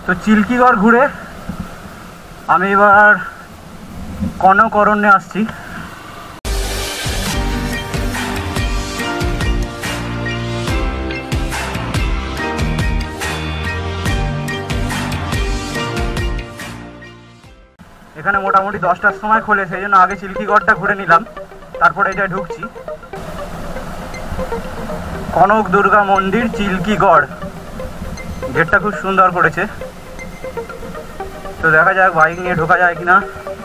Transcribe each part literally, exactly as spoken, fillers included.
তো চিল্কিগড় ঘুরে আমি এবার কনক অরণ্যে আসছি। এখানে মোটামুটি দশটার সময় খোলে, সেই জন্য আগে চিল্কিগড়টা ঘুরে নিলাম, তারপরে এটায় ঢুকছি। কনক দুর্গা মন্দির চিল্কিগড়, গেটটা খুব সুন্দর করেছে। তো দেখা যাক বাইক নিয়ে ঢোকা যায় কিনা।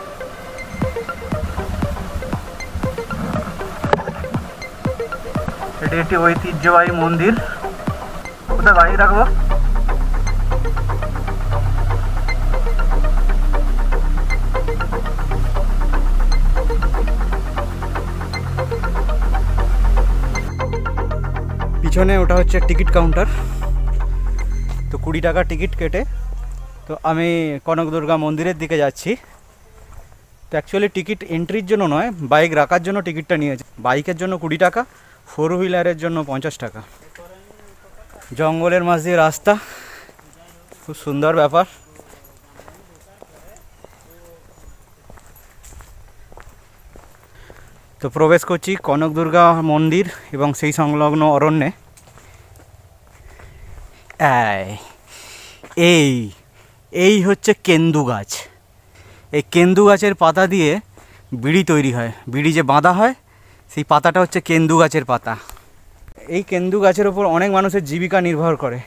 এটি একটি ঐতিহ্যবাহী মন্দির। কোথায় বাইক রাখবো? পিছনে ওটা হচ্ছে টিকিট কাউন্টার। তো কুড়ি টাকা টিকিট কেটে তো আমি কনক দুর্গা মন্দিরের দিকে যাচ্ছি। তো অ্যাকচুয়ালি টিকিট এন্ট্রির জন্য নয়, বাইক রাখার জন্য টিকিটটা নিয়েছে। বাইকের জন্য কুড়ি টাকা, ফোর হুইলারের জন্য পঞ্চাশ টাকা। জঙ্গলের মাঝ দিয়ে রাস্তা, খুব সুন্দর ব্যাপার। তো প্রবেশ করছি কনক দুর্গা মন্দির এবং সেই সংলগ্ন অরণ্যে। এই এই হচ্ছে কেন্দু গাছ। এই কেন্দু গাছের পাতা দিয়ে বিড়ি তৈরি হয়। বিড়ি যে বাঁধা হয় সেই পাতাটা হচ্ছে কেন্দু গাছের পাতা। এই কেন্দু গাছের ওপর অনেক মানুষের জীবিকা নির্ভর করে।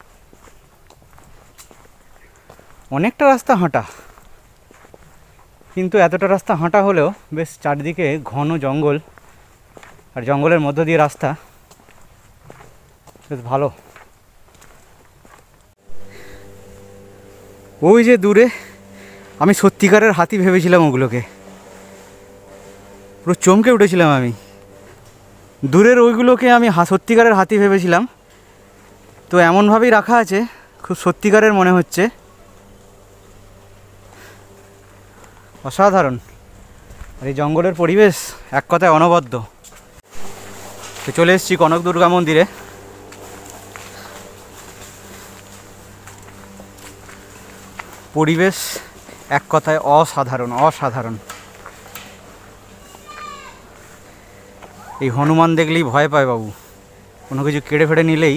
অনেকটা রাস্তা হাঁটা, কিন্তু এতটা রাস্তা হাঁটা হলেও বেশ চারদিকে ঘন জঙ্গল, আর জঙ্গলের মধ্য দিয়ে রাস্তা, বেশ ভালো। ওই যে দূরে, আমি সত্যিকারের হাতি ভেবেছিলাম ওগুলোকে, পুরো চমকে উঠেছিলাম আমি। দূরের ওইগুলোকে আমি সত্যিকারের হাতি ভেবেছিলাম। তো এমনভাবেই রাখা আছে, খুব সত্যিকারের মনে হচ্ছে। অসাধারণ। আর এই জঙ্গলের পরিবেশ এক কথায় অনবদ্য। তো চলে এসেছি কনক দুর্গা মন্দিরে। পরিবেশ এক কথায় অসাধারণ অসাধারণ। এই হনুমান দেখলেই ভয় পায় বাবু, কোনো কিছু কেড়ে ফেড়ে নিলেই।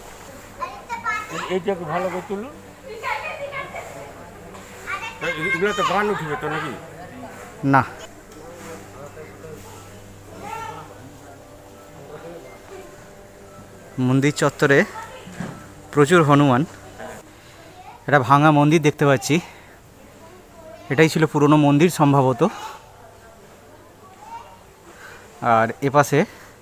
এইটাকে ভালো করে তুলুন। এগুলো তো গান উঠবে তো নাকি? না, মন্দির চত্বরে প্রচুর হনুমান। এটা ভাঙা মন্দির দেখতে পাচ্ছি। এটাই ছিল পুরনো মন্দির সম্ভবত। আর এপাশে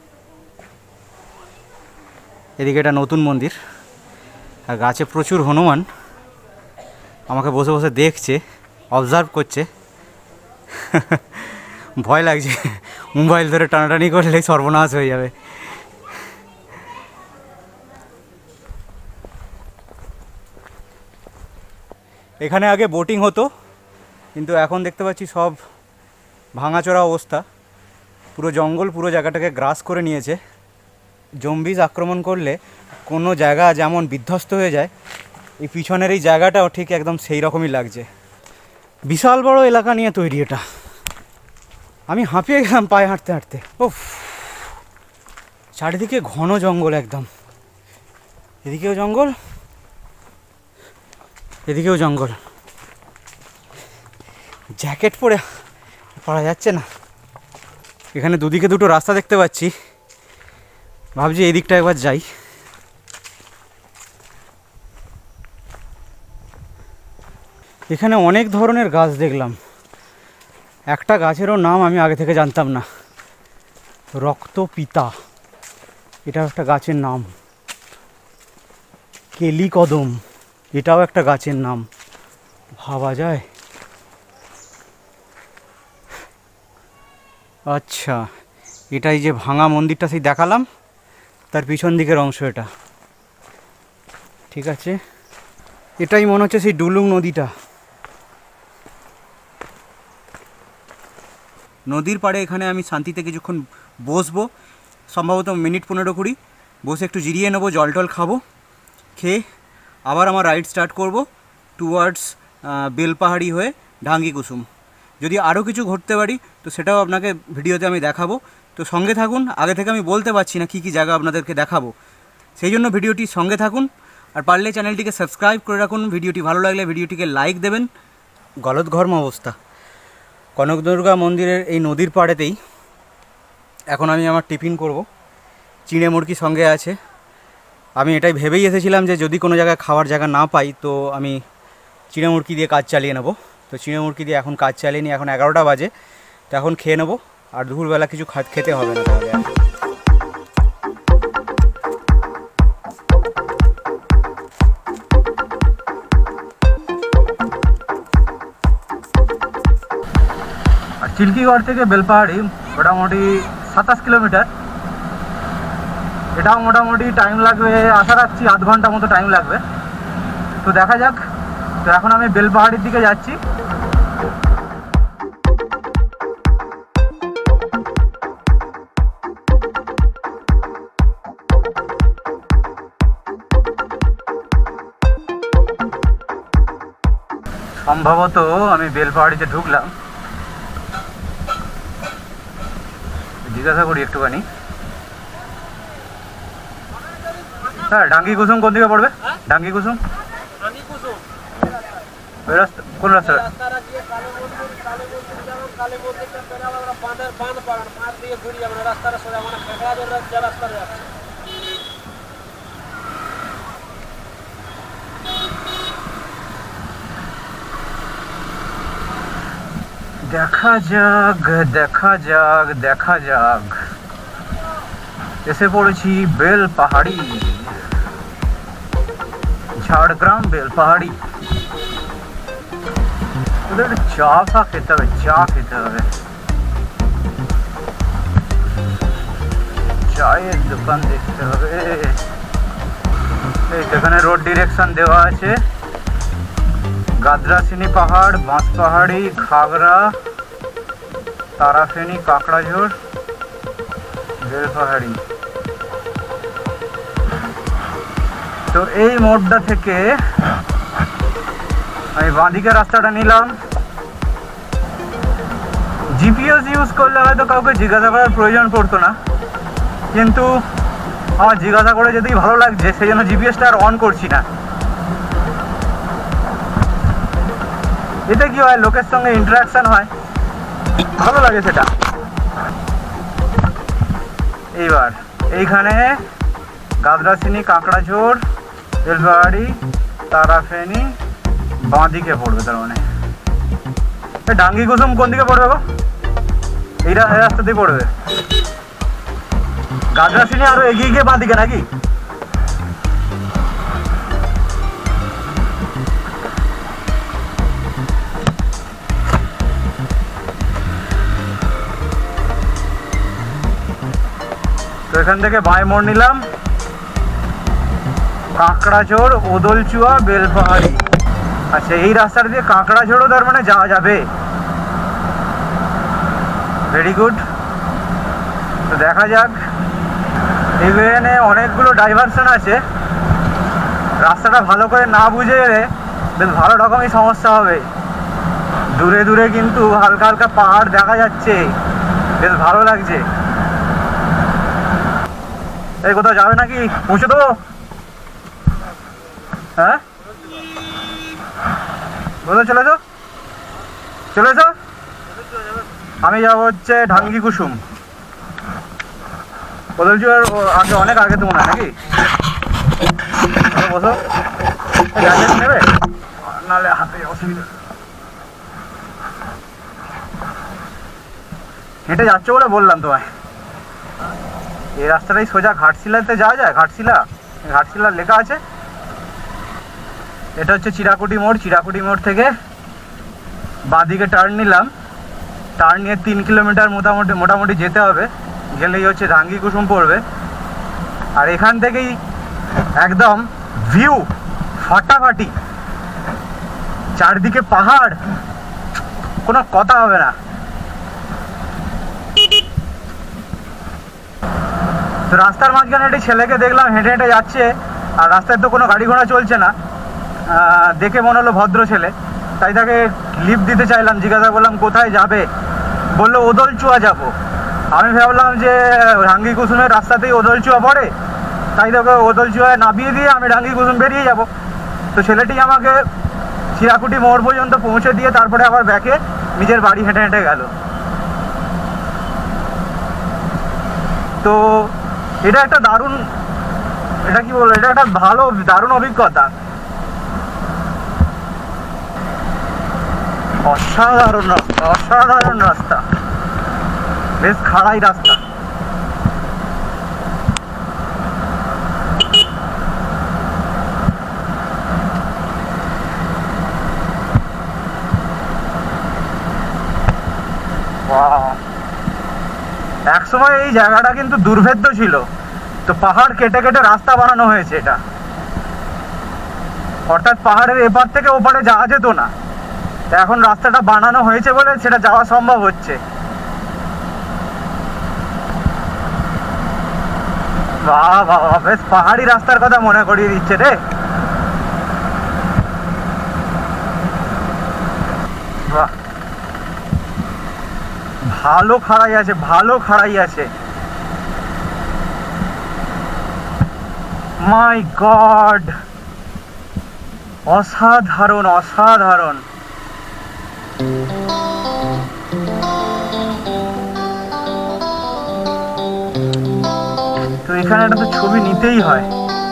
এদিকে এটা নতুন মন্দির। আর গাছে প্রচুর হনুমান আমাকে বসে বসে দেখছে, অবজার্ভ করছে। ভয় লাগছে, মোবাইল ধরে টানাটানি করলে সর্বনাশ হয়ে যাবে। এখানে আগে বোটিং হতো, কিন্তু এখন দেখতে পাচ্ছি সব ভাঙাচোরা অবস্থা। পুরো জঙ্গল পুরো জায়গাটাকে গ্রাস করে নিয়েছে। জম্বিজ আক্রমণ করলে কোনো জায়গা যেমন বিধ্বস্ত হয়ে যায়, এই পিছনের এই জায়গাটাও ঠিক একদম সেই রকমই লাগছে। বিশাল বড় এলাকা নিয়ে তৈরি এটা। আমি হাঁপিয়ে গেলাম পায়ে হাঁটতে হাঁটতে। ওফ, চারিদিকে ঘন জঙ্গল একদম। এদিকেও জঙ্গল, এদিকেও জঙ্গল। জ্যাকেট পরে পরা যাচ্ছে না। এখানে দুদিকে দুটো রাস্তা দেখতে পাচ্ছি, ভাবছি এই দিকটা একবার যাই। এখানে অনেক ধরনের গাছ দেখলাম। একটা গাছেরও নাম আমি আগে থেকে জানতাম না, রক্তপিতা, এটাও একটা গাছের নাম। কেলি কদম, এটাও একটা গাছের নাম। ভাবা যায়। আচ্ছা, এটাই যে ভাঙা মন্দিরটা সেই দেখালাম, তার পিছন দিকের অংশ এটা। ঠিক আছে, এটাই মনে হচ্ছে সেই ডুলুং নদীটা। নদীর পাড়ে এখানে আমি শান্তিতে কিছুক্ষণ বসবো, সম্ভবত মিনিট পনেরো কুড়ি বসে একটু জিরিয়ে নেবো, জল টল খাবো, খেয়ে আবার আমার রাইড স্টার্ট করব টুয়ার্ডস বেলপাহাড়ি হয়ে ঢাঙ্গি কুসুম। যদি আরও কিছু ঘুরতে পারি তো সেটাও আপনাকে ভিডিওতে আমি দেখাবো। তো সঙ্গে থাকুন। আগে থেকে আমি বলতে পারছি না কী কী জায়গা আপনাদেরকে দেখাবো, সেই জন্য ভিডিওটি সঙ্গে থাকুন। আর পারলে চ্যানেলটিকে সাবস্ক্রাইব করে রাখুন। ভিডিওটি ভালো লাগলে ভিডিওটিকে লাইক দেবেন। গলদঘর্ম অবস্থা কনকদুর্গা মন্দিরের এই নদীর পাড়েতেই এখন আমি আমার টিফিন করব। চিঁড়ে মুরগি সঙ্গে আছে। আমি এটাই ভেবেই এসেছিলাম যে যদি কোনো জায়গায় খাওয়ার জায়গা না পাই তো আমি চিঁড়ে মুরগি দিয়ে কাজ চালিয়ে নেব। তো চিঁড়ে মুরগি দিয়ে এখন কাজ চালিয়ে নিই। এখন এগারোটা বাজে, তো এখন খেয়ে নেবো। আর দুপুরবেলা কিছু খেতে হবে না তাহলে। আর চিল্কিগড় থেকে বেলপাহাড়ি মোটামুটি সাতাশ কিলোমিটার। এটাও মোটামুটি টাইম লাগবে, আশা রাখছি আধ ঘন্টা মতো টাইম লাগবে। তো দেখা যাক। তো এখন আমি বেলপাহাড়ির দিকে যাচ্ছি। সম্ভবত আমি বেলপাহাড়িতে ঢুকলাম। জিজ্ঞাসা করি একটুখানি। হ্যাঁ, ঢাঙ্গি কুসুম কোন দিকে পড়বে? ঢাঙ্গি কুসুম ওই রাস্তা, কোন রাস্তা? দেখা যাক দেখা যাক দেখা যাক। এসে পড়েছি বেলপাহাড়ি, ঝাড়গ্রাম বেলপাহাড়ি। ওদের চা ফা খেতে হবে, চা খেতে হবে। চায়ের দোকান দেখতে হবে। এখানে রোড ডিরেকশন দেওয়া আছে। গাদ্রাসিনী পাহাড়, বাঁশপাহাড়ি, ঘাগরা, তারাফেনী, কাকড়াঝোড়, বেলপাহাড়ি। তো এই মোড়টা থেকে আমি বাঁদিকে রাস্তাটা নিলাম। জিপিএস ইউজ করলে হয়তো কাউকে জিজ্ঞাসা করার প্রয়োজন পড়তো না, কিন্তু আমার জিজ্ঞাসা করে যদি ভালো লাগছে সেই জন্য জিপিএসটা আর অন করছি না। এতে কি হয়, লোকের সঙ্গে ইন্টারাকশন হয়, ভালো লাগে সেটা। এইবার এইখানে গাদ্রাসিনী, কাকড়াঝোড়, বেলপাহাড়ি, তারাফেনী বাঁ দিকে পড়বে। তার মানে ঢাঙ্গি কুসুম কোন দিকে পড়বে গো? এই রাস্তা দিয়ে পড়বে। গাদ্রাসিনী আরো এগিয়ে গিয়ে বাঁ দিকে নাকি? তো এখান থেকে বাঁয়ে মোড় নিলাম। কাকড়াঝোড়, ওদলচুয়া, বেলপাহাড়ি। আচ্ছা, এই রাস্তাটা দিয়ে কাকড়াঝোড়ও তার মানে যাওয়া যাবে। Very good. তো দেখা যাক। এখানে অনেকগুলো ডাইভারশন আছে। রাস্তাটা ভালো করে না বুঝে গেলে বেশ ভালো রকমই সমস্যা হবে। দূরে দূরে কিন্তু হালকা হালকা পাহাড় দেখা যাচ্ছে, বেশ ভালো লাগছে। এই কোথাও যাবে নাকি? পৌঁছে দেবো? হ্যাঁ, কোথাও চলে যাও, চলে যাও। আমি যাবো হচ্ছে ঢাঙ্গি কুসুম। ওদলচুয়ার আগে, অনেক আগে তো মনে হয় নাকি? বসো, গাড়ি নেবে নাহলে হাতে অসুবিধা। হেঁটে যাচ্ছ বলে বললাম তোমায়। এই রাস্তাটাই সোজা ঘাটশিলাতে যাওয়া যায়। ঘাটশিলা, ঘাটশিলা লেখা আছে। এটা হচ্ছে চিরাকুটি মোড়। চিরাকুটি মোড় থেকে বাঁদিকে টার্ন নিলাম। টার্ন নিয়ে তিন কিলোমিটার মোটামুটি মোটামুটি যেতে হবে। গেলেই হচ্ছে ঢাঙ্গি কুসুম পড়বে। আর এখান থেকেই একদম ভিউ ফাটাফাটি, চারদিকে পাহাড়, কোনো কথা হবে না। তো রাস্তার মাঝখানে একটি ছেলেকে দেখলাম হেঁটে হেঁটে যাচ্ছে, আর রাস্তায় তো কোনো গাড়ি ঘোড়া চলছে না। দেখে মনে হলো ভদ্র ছেলে, তাই তাকে লিফট দিতে চাইলাম। জিজ্ঞাসা করলাম কোথায় যাবে, বললো ওদলচুয়া যাব। আমি ভাবলাম যে ডাঙ্গি কুসুমের রাস্তাতেই ওদলচুয়া পড়ে, তাই তোকে ওদলচুয়ায় নামিয়ে দিয়ে আমি ডাঙ্গি কুসুম বেরিয়ে যাব। তো ছেলেটি আমাকে চিরাকুটি মোড় পর্যন্ত পৌঁছে দিয়ে তারপরে আবার ব্যাকে নিজের বাড়ি হেঁটে হেঁটে গেল। তো এটা একটা দারুণ, এটা কি বলবো, এটা একটা ভালো দারুণ অভিজ্ঞতা। অসাধারণ রাস্তা, অসাধারণ রাস্তা, বেশ খাড়াই রাস্তা। এক সময় এই জায়গাটা কিন্তু দুর্ভেদ্য ছিল, তো পাহাড় কেটে কেটে রাস্তা বানানো হয়েছে এটা, অর্থাৎ পাহাড়ের এপার থেকে ওপারে যাওয়া যেত না। এখন রাস্তাটা বানানো হয়েছে বলে সেটা যাওয়া সম্ভব হচ্ছে। বাহ বাহ, বেশ পাহাড়ি রাস্তার কথা মনে করিয়ে দিচ্ছে রে। বাহ, ভালো খাড়াই আছে, ভালো খাড়াই আছে। মাই গড, অসাধারণ অসাধারণ। তো এখানে একটা তো ছবি নিতেই হয়।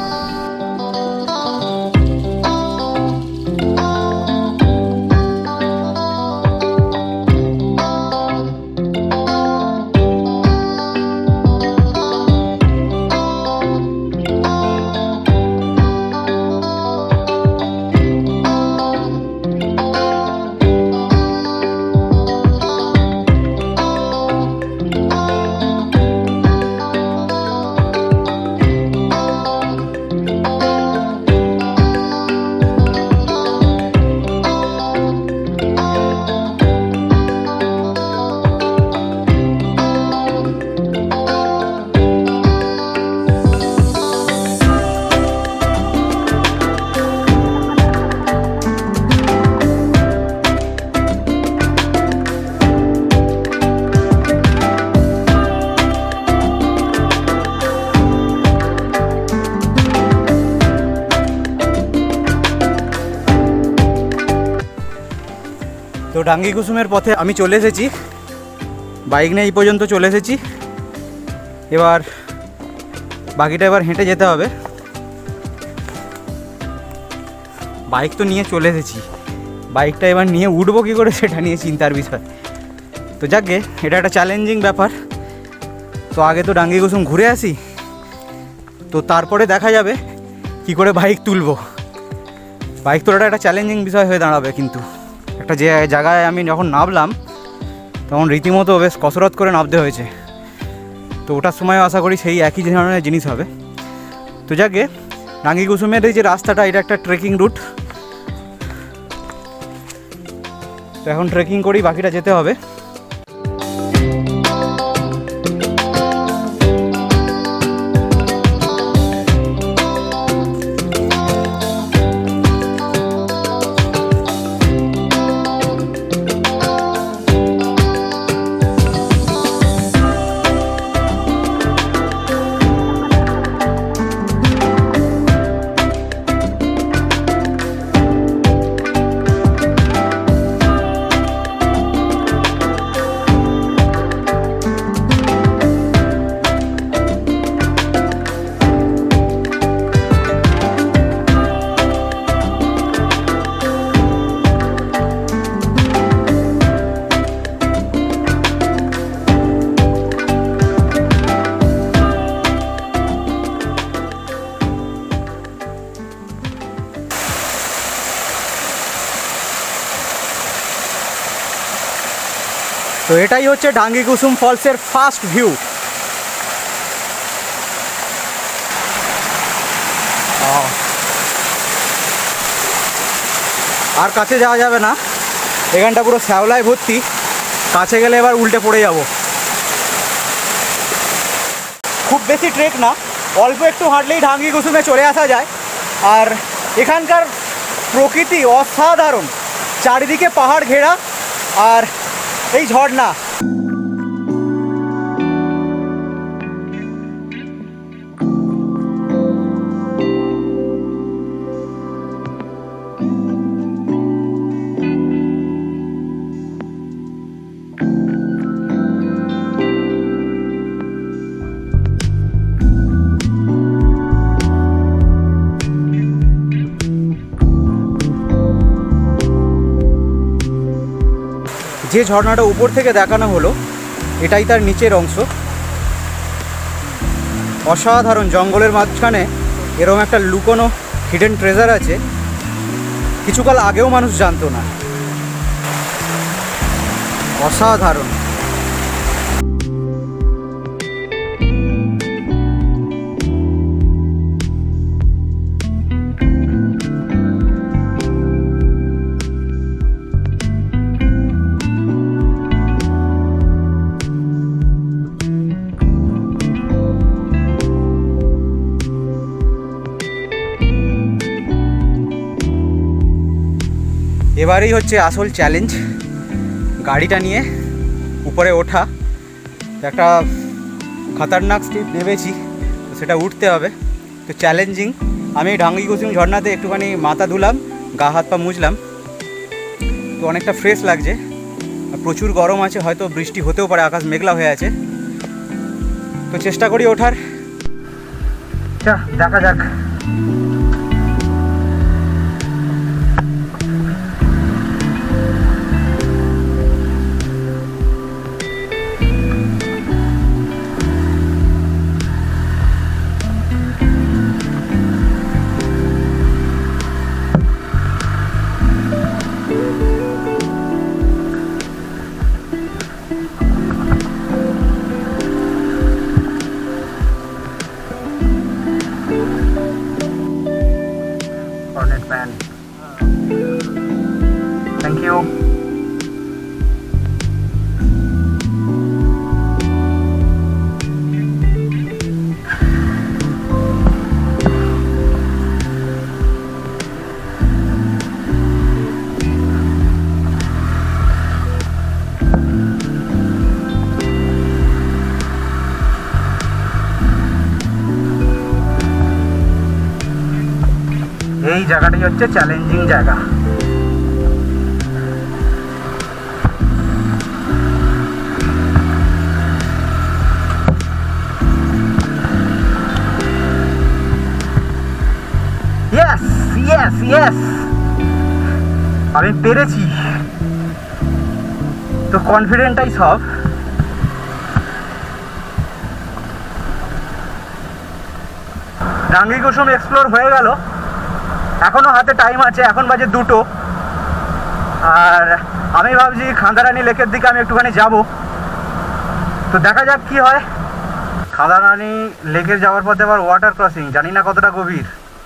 তো ডাঙ্গি কুসুমের পথে আমি চলে এসেছি, বাইক নিয়ে এই পর্যন্ত চলে এসেছি। এবার বাকিটা এবার হেঁটে যেতে হবে। বাইক তো নিয়ে চলে এসেছি, বাইকটা এবার নিয়ে উঠবো কী করে সেটা নিয়ে চিন্তার বিষয়। তো যাকে এটা একটা চ্যালেঞ্জিং ব্যাপার। তো আগে তো ডাঙ্গি কুসুম ঘুরে আসি, তো তারপরে দেখা যাবে কি করে বাইক তুলবো। বাইক তোলাটা একটা চ্যালেঞ্জিং বিষয় হয়ে দাঁড়াবে, কিন্তু একটা যে জায়গায় আমি যখন নামলাম তখন রীতিমতো বেশ কসরত করে নামতে হয়েছে। তো ওটার সময়ও আশা করি সেই একই ধরনের জিনিস হবে। তো যাকে ডাঙ্গি কুসুমের এই যে রাস্তাটা, এটা একটা ট্রেকিং রুট। তো এখন ট্রেকিং করেই বাকিটা যেতে হবে। তো এটাই হচ্ছে ডাঙ্গি কুসুম ফলসের ফার্স্ট ভিউ। আর কাছে যাওয়া যাবে না, এখানটা পুরো শ্যাওলায় ভর্তি, কাছে গেলে এবার উল্টে পড়ে যাব। খুব বেশি ট্রেক না, অল্প একটু হাঁটলেই ডাঙ্গি কুসুমে চলে আসা যায়। আর এখানকার প্রকৃতি অসাধারণ, চারিদিকে পাহাড় ঘেরা আর এই ঝর্ণা। যে ঝর্ণাটা উপর থেকে দেখানো হলো এটাই তার নিচের অংশ। অসাধারণ, জঙ্গলের মাঝখানে এরকম একটা লুকোনো হিডেন ট্রেজার আছে, কিছুকাল আগেও মানুষ জানতো না। অসাধারণ। এবারেই হচ্ছে আসল চ্যালেঞ্জ, গাড়িটা নিয়ে উপরে ওঠা। একটা খতরনাক স্টিপ নেমেছি, তো সেটা উঠতে হবে, তো চ্যালেঞ্জিং। আমি ঢাঙ্গি কুসুম ঝর্ণাতে একটুখানি মাথা ধুলাম, গা হাত পা মুছলাম, তো অনেকটা ফ্রেশ লাগছে। প্রচুর গরম আছে, হয়তো বৃষ্টি হতেও পারে, আকাশ মেঘলা হয়ে আছে, তো চেষ্টা করি ওঠার। দেখা যাক। Thank you. এই জায়গাটাই হচ্ছে চ্যালেঞ্জিং জায়গা। ইয়েস ইয়েস ইয়েস, আমি পেরেছি, তো কনফিডেন্টটাই সব। ঢাঙ্গি কুসুম এক্সপ্লোর হয়ে গেল, এখনও হাতে টাইম আছে, এখন বাজে দুটো। আর আমি ভাবছি খাঁদারানি লেকের দিকে আমি একটুখানি যাব, তো দেখা যাক কি হয়। খাঁদারানি লেকের যাওয়ার পথে আবার ওয়াটার ক্রসিং, জানি না কতটা গভীর।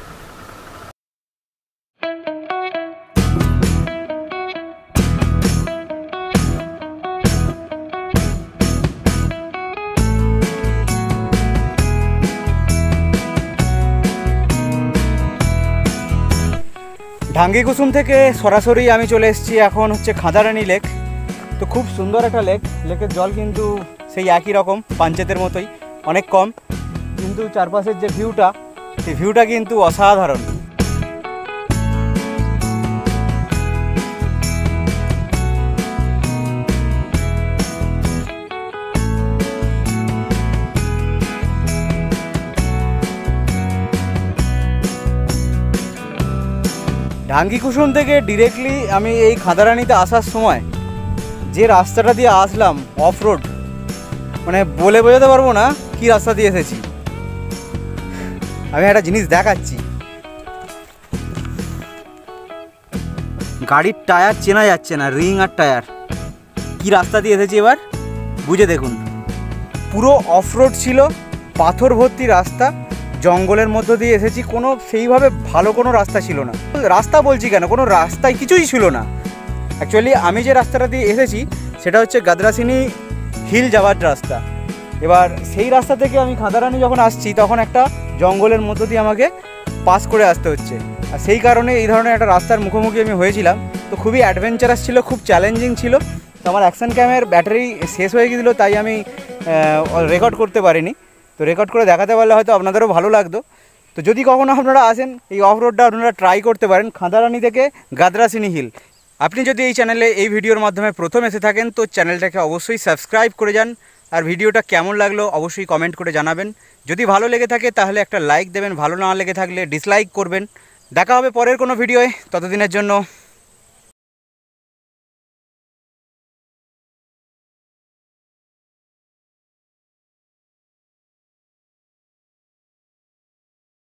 ঢাঙ্গি কুসুম থেকে সরাসরি আমি চলে এসেছি এখন হচ্ছে খাঁদারানি লেক। তো খুব সুন্দর একটা লেক, লেকের জল কিন্তু সেই একই রকম পাঞ্চেতের মতোই, অনেক কম, কিন্তু চারপাশের যে ভিউটা, সেই ভিউটা কিন্তু অসাধারণ। ঢাঙ্গি কুসুম থেকে ডিরেক্টলি আমি এই খাঁদারানিতে আসার সময় যে রাস্তাটা দিয়ে আসলাম অফ রোড, মানে বলে বোঝাতে পারবো না কি রাস্তা দিয়ে এসেছি। আমি একটা জিনিস দেখাচ্ছি, গাড়ির টায়ার চেনা যাচ্ছে না, রিং আর টায়ার। কি রাস্তা দিয়ে এসেছি এবার বুঝে দেখুন। পুরো অফ রোড ছিল, পাথর ভর্তি রাস্তা, জঙ্গলের মধ্য দিয়ে এসেছি, কোনো সেইভাবে ভালো কোনো রাস্তা ছিল না। রাস্তা বলছি কেন, কোনো রাস্তায় কিছুই ছিল না। অ্যাকচুয়ালি আমি যে রাস্তাটা দিয়ে এসেছি সেটা হচ্ছে গাদরাসিনি হিল যাওয়ার রাস্তা। এবার সেই রাস্তা থেকে আমি খাঁদারানি যখন আসছি তখন একটা জঙ্গলের মধ্য দিয়ে আমাকে পাস করে আসতে হচ্ছে। আর সেই কারণে এই ধরনের একটা রাস্তার মুখোমুখি আমি হয়েছিলাম। তো খুবই অ্যাডভেঞ্চারাস ছিল, খুব চ্যালেঞ্জিং ছিল। তো আমার অ্যাকশন ক্যামের ব্যাটারি শেষ হয়ে গিয়েছিলো, তাই আমি রেকর্ড করতে পারিনি। তো রেকর্ড করে দেখাতে পারলে হয়তো আপনাদেরও ভালো লাগতো। তো যদি কখনো আপনারা আসেন এই অফ রোডটা আপনারা ট্রাই করতে পারেন, খাঁদারানি থেকে গাদরাসিনি হিল। আপনি যদি এই চ্যানেলে এই ভিডিওর মাধ্যমে প্রথম এসে থাকেন তো চ্যানেলটাকে অবশ্যই সাবস্ক্রাইব করে যান। আর ভিডিওটা কেমন লাগলো অবশ্যই কমেন্ট করে জানাবেন। যদি ভালো লেগে থাকে তাহলে একটা লাইক দেবেন, ভালো না লেগে থাকলে ডিসলাইক করবেন। দেখা হবে পরের কোনো ভিডিওয়, ততদিনের জন্য